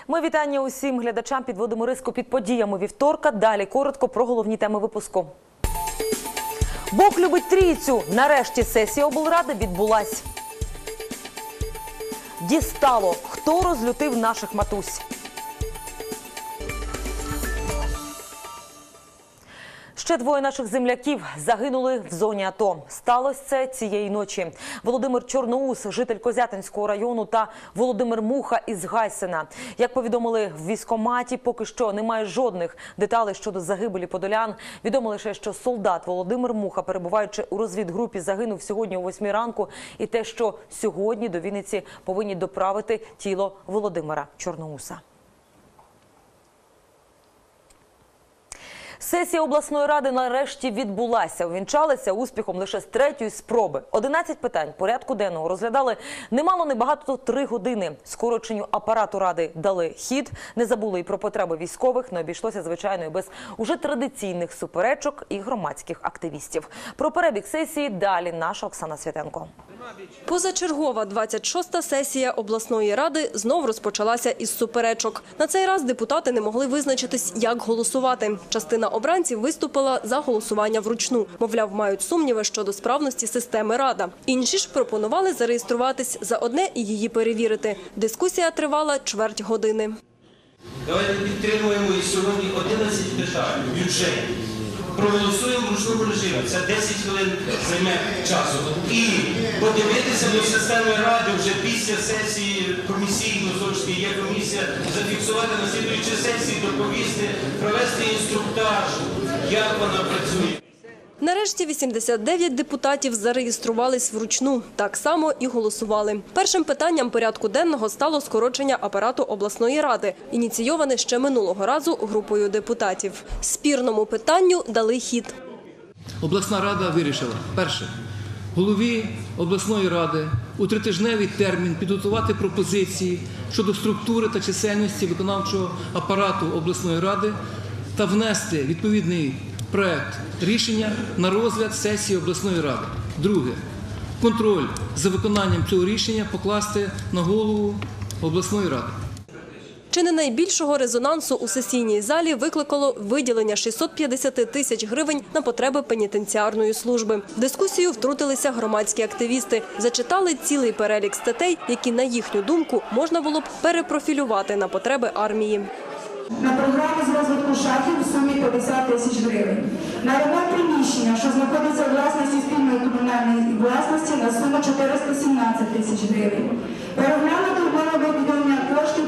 Ми вітання усім глядачам, підводимо риску під подіями вівторка. Далі коротко про головні теми випуску. Бог любить трійцю. Нарешті сесія облради відбулась. Дістало. Хто розлютив наших матусь? Ще двоє наших земляків загинули в зоні АТО. Сталося це цієї ночі. Володимир Чорноус, житель Козятинського району, та Володимир Муха із Гайсина. Як повідомили в військкоматі, поки що немає жодних деталей щодо загибелі подолян. Відомо лише, що солдат Володимир Муха, перебуваючи у розвідгрупі, загинув сьогодні о 8 ранку. І те, що сьогодні до Вінниці повинні доправити тіло Володимира Чорноуса. Сесія обласної ради нарешті відбулася. Увінчалася успіхом лише з третьої спроби. 11 питань порядку денного розглядали немало небагато 3 години. Скороченню апарату ради дали хід. Не забули і про потреби військових. Не обійшлося, звичайно, і без уже традиційних суперечок і громадських активістів. Про перебіг сесії далі наша Оксана Святенко. Позачергова 26-та сесія обласної ради знов розпочалася із суперечок. На цей раз депутати не могли визначитись, як голосувати. Частина обранців виступила за голосування вручну. Мовляв, мають сумніви щодо справності системи Рада. Інші ж пропонували зареєструватись заодне і її перевірити. Дискусія тривала чверть години. Давайте підтримуємо і сьогодні 11 питань бюджету. Проголосуємо в ручному режимі. Це 10 хвилин займе часу. І подивитися до системи Ради вже після сесії комісійної, зовсім є комісія, зафіксувати на слідуючій сесії, доповісти, провести інструктаж, як вона працює. Нарешті 89 депутатів зареєструвались вручну. Так само і голосували. Першим питанням порядку денного стало скорочення апарату обласної ради, ініційоване ще минулого разу групою депутатів. Спірному питанню дали хід. Обласна рада вирішила, перше, голові обласної ради у 3-тижневий термін підготувати пропозиції щодо структури та чисельності виконавчого апарату обласної ради та внести відповідний проект рішення на розгляд сесії обласної ради. Друге. Контроль за виконанням цього рішення покласти на голову обласної ради. Чи не найбільшого резонансу у сесійній залі викликало виділення 650 тисяч гривень на потреби пенітенціарної служби. В дискусію втрутилися громадські активісти. Зачитали цілий перелік статей, які, на їхню думку, можна було б перепрофілювати на потреби армії. На програму з розвитку шахів у сумі 50 тисяч гривень. На ремонт приміщення, що знаходиться у власності спільної комунальної власності, на суму 417 тисяч гривень. Переглянути умови виділення коштів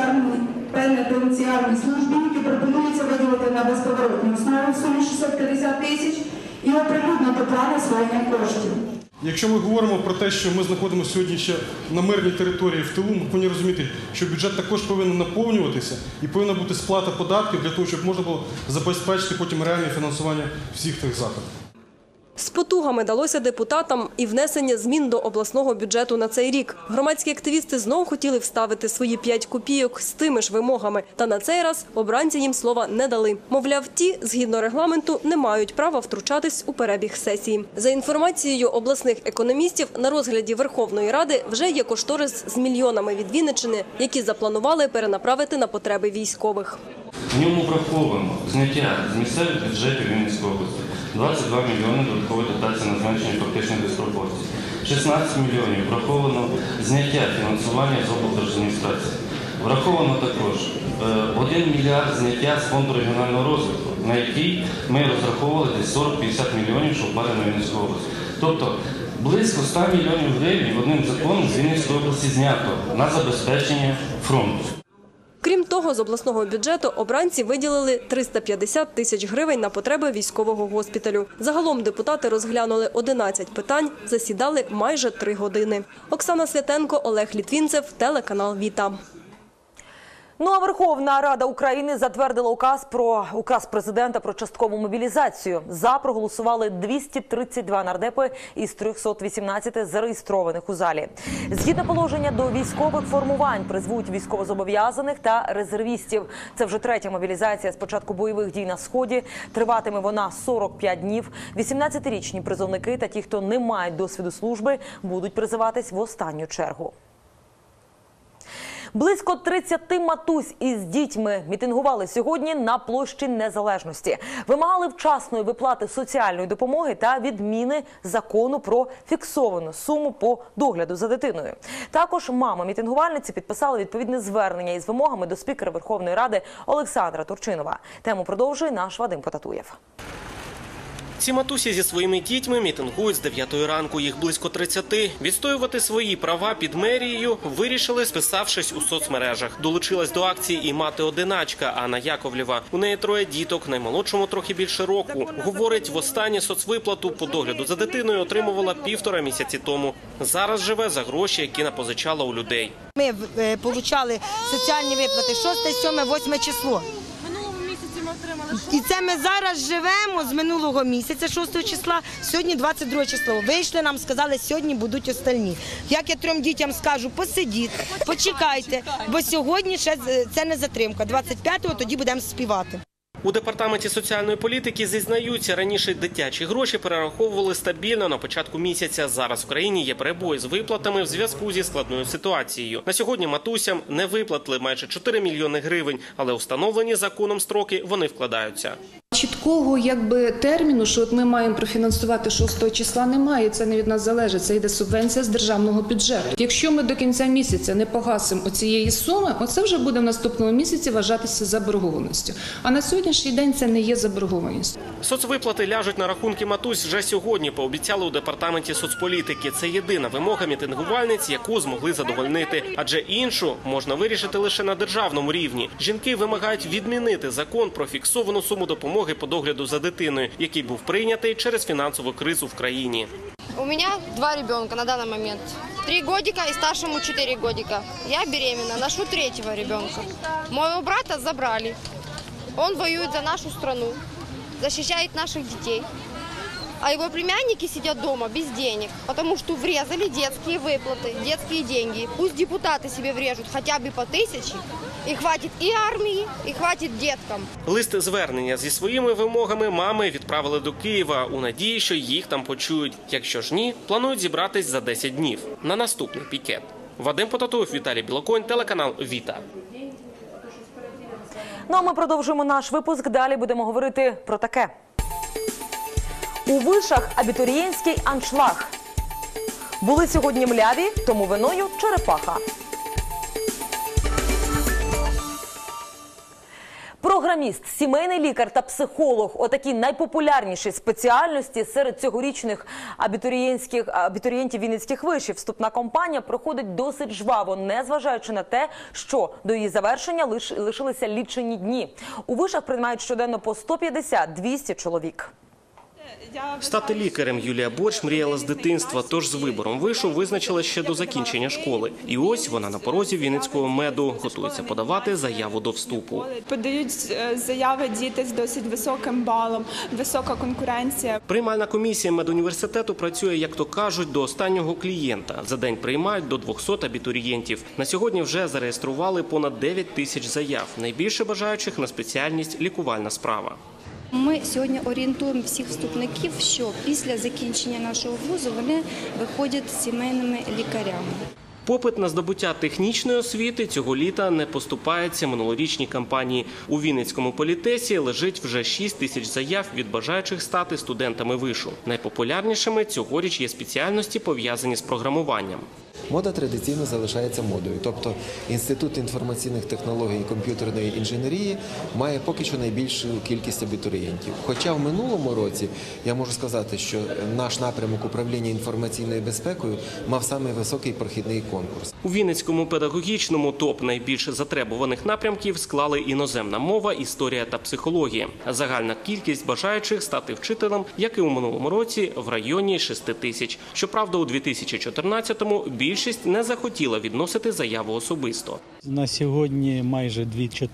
пенітенціарній службі, які пропонується виділити на безповоротну основу в сумі 650 тисяч, і оприлюднити план освоєння коштів. Якщо ми говоримо про те, що ми знаходимося сьогодні ще на мирній території в тилу, ми повинні розуміти, що бюджет також повинен наповнюватися і повинна бути сплата податків для того, щоб можна було забезпечити потім реальне фінансування всіх тих заходів. З потугами далося депутатам і внесення змін до обласного бюджету на цей рік. Громадські активісти знов хотіли вставити свої 5 копійок з тими ж вимогами. Та на цей раз обранці їм слова не дали. Мовляв, ті, згідно регламенту, не мають права втручатись у перебіг сесії. За інформацією обласних економістів, на розгляді Верховної Ради вже є кошторис з мільйонами від Вінниччини, які запланували перенаправити на потреби військових. В ньому враховано зняття з місцевих бюджетів Вінницької області. 22 мільйони додаткової дотації на зменшення фактичних диспропорцій. 16 мільйонів враховано зняття фінансування з облдержадміністрації. Враховано також 1 мільярд зняття з фонду регіонального розвитку, на який ми розраховували десь 40-50 мільйонів, що впаде на Вінницьку область. Тобто близько 100 мільйонів гривень одним законом з Вінницької області знято на забезпечення фронту. Крім того, з обласного бюджету обранці виділили 350 тисяч гривень на потреби військового госпіталю. Загалом депутати розглянули 11 питань, засідали майже 3 години. Оксана Святенко, Олег Літвінцев, телеканал «Віта». Ну а Верховна Рада України затвердила указ президента про часткову мобілізацію. За проголосували 232 нардепи із 318 зареєстрованих у залі. Згідно положення, до військових формувань призвуть військовозобов'язаних та резервістів. Це вже 3-я мобілізація з початку бойових дій на Сході. Триватиме вона 45 днів. 18-річні призовники та ті, хто не мають досвіду служби, будуть призиватись в останню чергу. Близько 30 матусь із дітьми мітингували сьогодні на площі Незалежності. Вимагали вчасної виплати соціальної допомоги та відміни закону про фіксовану суму по догляду за дитиною. Також мами мітингувальниці підписали відповідне звернення із вимогами до спікера Верховної Ради Олександра Турчинова. Тему продовжує наш Вадим Потатуєв. Ці матусі зі своїми дітьми мітингують з 9 ранку, їх близько 30. Відстоювати свої права під мерією вирішили, списавшись у соцмережах. Долучилась до акції і мати-одиначка Анна Яковлєва. У неї 3 діток, наймолодшому трохи більше року. Говорить, востаннє соцвиплату по догляду за дитиною отримувала 1,5 місяці тому. Зараз живе за гроші, які напозичала у людей. Ми отримали соціальні виплати 6, 7, 8 число. І це ми зараз живемо з минулого місяця, 6 числа, сьогодні 22 число. Вийшли, нам сказали, сьогодні будуть остальні. Як я 3 дітям скажу, посидіть, почекайте, бо сьогодні ще це не затримка. 25-го тоді будемо співати. У Департаменті соціальної політики зізнаються, раніше дитячі гроші перераховували стабільно на початку місяця. Зараз в країні є перебої з виплатами в зв'язку зі складною ситуацією. На сьогодні матусям не виплатили майже 4 мільйони гривень, але установлені законом строки вони вкладаються. Чіткого терміну, що ми маємо профінансувати 6 числа, немає. Це не від нас залежить. Це йде субвенція з державного бюджету. Якщо ми до кінця місяця не погасимо оцієї суми, оце вже буде в наступному місяці вважатися заборгованістю. А на сьогоднішній день це не є заборгованістю. Соцвиплати ляжуть на рахунки матусь вже сьогодні, пообіцяли у Департаменті соцполітики. Це єдина вимога мітингувальниць, яку змогли задовольнити. Адже іншу можна вирішити лише на державному рівні. Жінки вимагають відмінити закон про фіксовану суму допомоги по догляду за дитиною, який був прийнятий через фінансову кризу в країні. У меня 2 ребенка на данный момент. 3 годика и старшему 4 годика. Я беременна, ношу 3-го ребенка. Моего брата забрали. Он воюет за нашу страну, защищает наших детей. А его племянники сидят дома без денег, потому что врезали детские выплаты, детские деньги. Пусть депутаты себе врежут хотя бы по 1000, і хватить і армії, і хватить діткам. Лист звернення зі своїми вимогами мами відправили до Києва у надії, що їх там почують. Якщо ж ні, планують зібратись за 10 днів на наступний пікет. Вадим Потатуєв, Віталій Білоконь, телеканал «Віта». Ну а ми продовжуємо наш випуск. Далі будемо говорити про таке. У вишах абітурієнтський аншлаг. Були сьогодні мляві, тому виною черепаха. Програміст, сімейний лікар та психолог – отакі найпопулярніші спеціальності серед цьогорічних абітурієнтів Вінницьких вишів. Вступна кампанія проходить досить жваво, незважаючи на те, що до її завершення лишилися лічені дні. У вишах приймають щоденно по 150-200 чоловік. Стати лікарем Юлія Борщ мріяла з дитинства, тож з вибором вишу визначила ще до закінчення школи. І ось вона на порозі Вінницького меду, готується подавати заяву до вступу. Подають заяви діти з досить високим балом, висока конкуренція. Приймальна комісія медуніверситету працює, як то кажуть, до останнього клієнта. За день приймають до 200 абітурієнтів. На сьогодні вже зареєстрували понад 9 тисяч заяв. Найбільше бажаючих на спеціальність лікувальна справа. Ми сьогодні орієнтуємо всіх вступників, що після закінчення нашого вузу вони виходять сімейними лікарями. Попит на здобуття технічної освіти цього літа не поступається минулорічній кампанії. У Вінницькому політесі лежить вже 6 тисяч заяв від бажаючих стати студентами вишу. Найпопулярнішими цьогоріч є спеціальності, пов'язані з програмуванням. Мода традиційно залишається модою, тобто Інститут інформаційних технологій і комп'ютерної інженерії має поки що найбільшу кількість абітурієнтів. Хоча в минулому році, я можу сказати, що наш напрямок управління інформаційною безпекою мав самий високий прохідний конкурс. У Вінницькому педагогічному топ найбільш затребуваних напрямків склали іноземна мова, історія та психологія. Загальна кількість бажаючих стати вчителем, як і у минулому році, в районі 6 тисяч. Щоправда, у 2014-му більшість не захотіла відносити заяву особисто. На сьогодні майже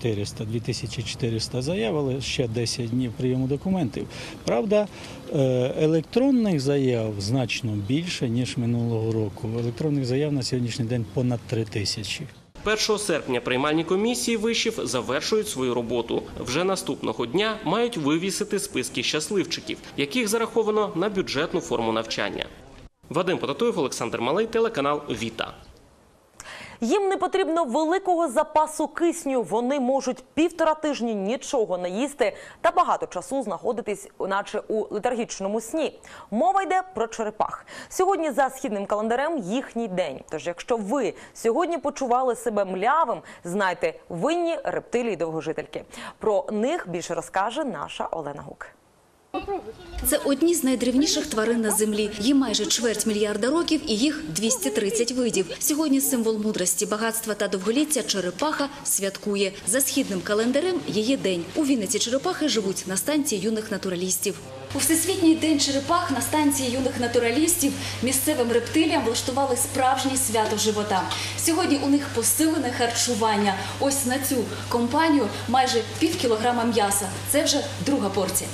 2400 заяв, але ще 10 днів прийому документів. Правда, електронних заяв значно більше, ніж минулого року. Електронних заяв на сьогоднішній день понад 3000. 1 серпня приймальні комісії вишів завершують свою роботу. Вже наступного дня мають вивісити списки щасливчиків, яких зараховано на бюджетну форму навчання. Вадим Потатуєв, Олександр Малий, телеканал «Віта». Їм не потрібно великого запасу кисню. Вони можуть 1,5 тижні нічого не їсти та багато часу знаходитись наче у летаргічному сні. Мова йде про черепах. Сьогодні за східним календарем їхній день. Тож якщо ви сьогодні почували себе млявим, знайте, винні рептилії-довгожительки. Про них більше розкаже наша Олена Гук. Це одні з найдревніших тварин на землі. Їм майже чверть мільярда років і їх 230 видів. Сьогодні символ мудрості, багатства та довголіття черепаха святкує. За східним календарем її день. У Вінниці черепахи живуть на станції юних натуралістів. У Всесвітній день черепах на станції юних натуралістів місцевим рептиліям влаштували справжнє свято живота. Сьогодні у них посилене харчування. Ось на цю компанію майже пів кілограма м'яса. Це вже друга порція.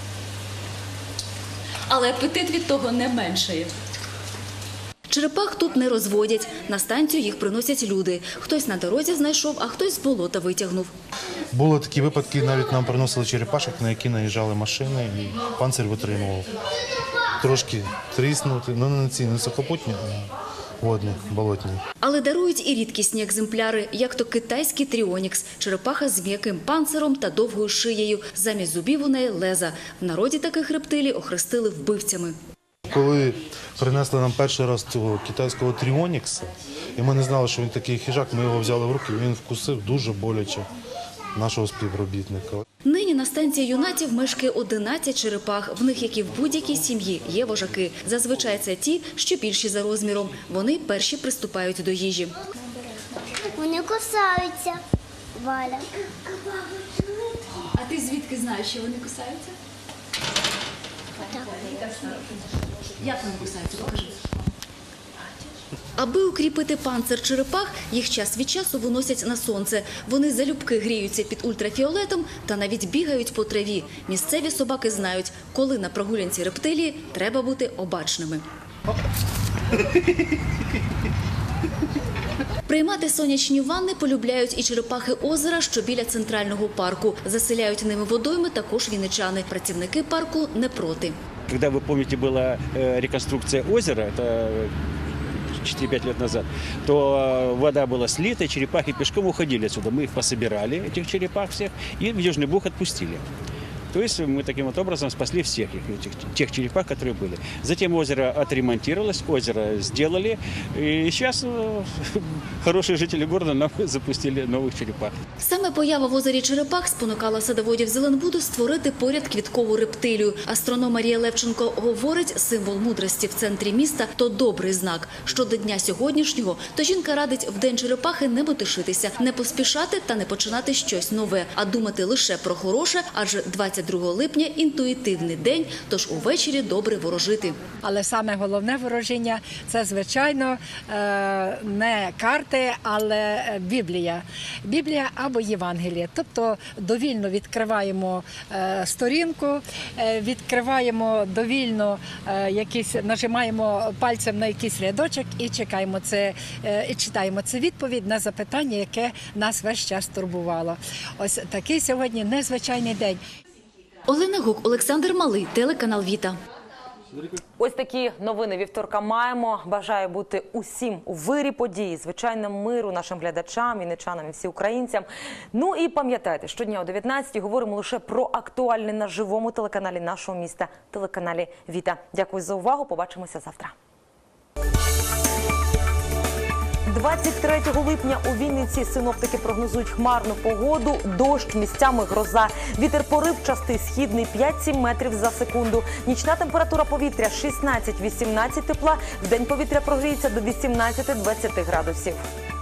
Але апетит від того не меншає. Черепах тут не розводять. На станцію їх приносять люди. Хтось на дорозі знайшов, а хтось з болота витягнув. Були такі випадки, навіть нам приносили черепашок, на які наїжджали машини, і панцир витримував. Трошки тріснути, не ці, не сухопутні, а водні, болотні. Але дарують і рідкісні екземпляри, як то китайський тріонікс – черепаха з м'яким панциром та довгою шиєю. Замість зубів у неї – леза. В народі таких рептилій охрестили вбивцями. Коли принесли нам перший раз цього китайського тріонікса, і ми не знали, що він такий хижак, ми його взяли в руки, він вкусив дуже боляче нашого співробітника. Нині на станції юнатів мешкає 11 черепах. В них, як і в будь-якій сім'ї, є вожаки. Зазвичай це ті, що більші за розміром. Вони перші приступають до їжі. Вони кусаються, Валя. А ти звідки знаєш, що вони кусаються? Як вони кусаються? Покажи. Аби укріпити панцир черепах, їх час від часу виносять на сонце. Вони залюбки гріються під ультрафіолетом та навіть бігають по траві. Місцеві собаки знають, коли на прогулянці рептилії треба бути обачними. Приймати сонячні ванни полюбляють і черепахи озера, що біля центрального парку. Заселяють ними водойми також вінничани. Працівники парку не проти. Когда, вы помните, была реконструкция озера, это 4-5 лет назад, то вода была слита, черепахи пешком уходили отсюда. Мы их пособирали, этих черепах всех, и в Южный Буг отпустили. То есть мы таким вот образом спасли всех тех черепах, которые были. Затем озеро отремонтировалось, озеро сделали, и сейчас хорошие жители города нам запустили новых черепах. Саме поява в озері черепах спонукала садоводів Зеленбуду створити поряд квіткову рептилію. Астроном Марія Левченко говорить, символ мудрості в центрі міста – то добрий знак. Що до дня сьогоднішнього, то жінка радить в день черепахи не метушитися, не поспішати та не починати щось нове, а думати лише про хороше, адже 22 липня – інтуїтивний день, тож увечері добре ворожити. Але саме головне ворожіння – це, звичайно, не карти, але Біблія. Біблія або Євангеліє. Тобто довільно відкриваємо сторінку, відкриваємо довільно нажимаємо пальцем на якийсь рядочок і читаємо це відповідь на запитання, яке нас весь час турбувало. Ось такий сьогодні незвичайний день. Олена Гук, Олександр Малий, телеканал Віта. Ось такі новини вівторка маємо. Бажаю бути усім у вирі події, звичайно, миру нашим глядачам, вінничанам і всім українцям. Ну і пам'ятайте, щодня о 19-й говоримо лише про актуальне на живому телеканалі нашого міста, телеканалі Віта. Дякую за увагу, побачимося завтра. 23 липня у Вінниці синоптики прогнозують хмарну погоду, дощ, місцями гроза. Вітер поривчастий, східний 5-7 метрів за секунду. Нічна температура повітря 16-18 тепла, вдень повітря прогріється до 18-20 градусів.